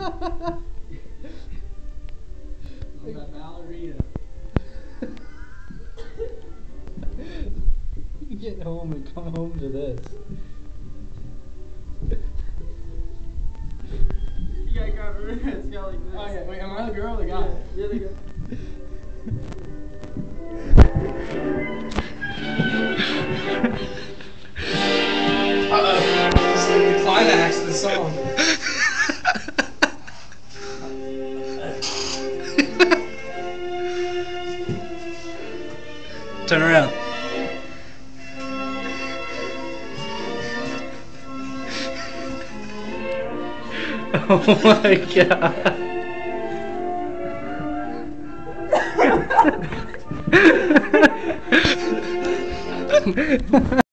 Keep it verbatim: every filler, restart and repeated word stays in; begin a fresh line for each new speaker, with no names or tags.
that ballerina.
You get home and come home to this.
You gotta grab her. It's got like this.
Oh yeah, wait, am I the girl or the guy?
Yeah, you're the guy.
Uh-oh. This is like the climax of the song.
Turn around. Oh my god.